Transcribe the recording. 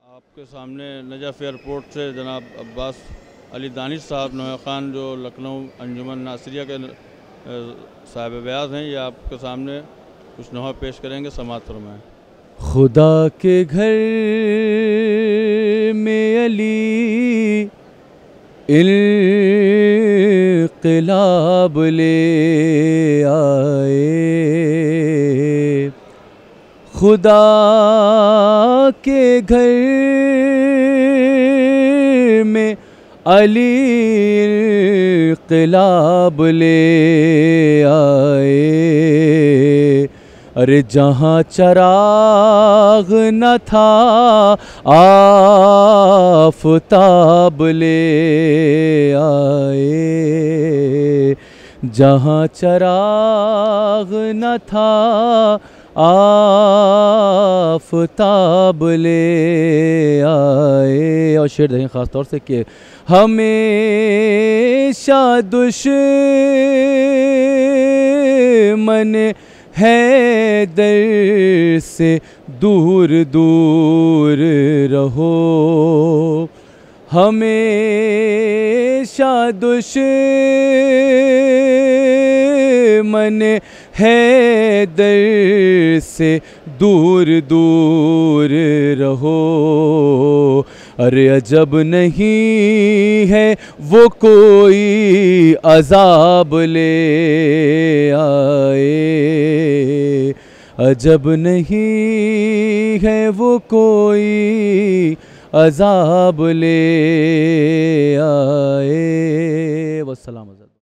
आपके सामने Najaf airport से जनाब अब्बास अली दानिश साहब नोया ख़ान जो लखनऊ अंजुमन नासिरिया के साहिब बयास हैं, ये आपके सामने कुछ नोहा पेश करेंगे। समाअत फरमाएं। खुदा के घर में अली इन्क़िलाब ले आए, खुदा के घर में अली इन्क़िलाब ले आए। अरे जहाँ चराग न था आफ़ताब ले आए, जहाँ चराग न था आफ़ताब ले आए। और शेर देखें ख़ास तौर से कि हमेशा दुश्मन हैदर से दूर दूर रहो, हमेशा दुश्मन हैदर से दूर दूर रहो। अरे अजब नहीं है वो कोई अज़ाब ले आए, अजब नहीं है वो कोई अज़ाब ले आए। वस्सलाम।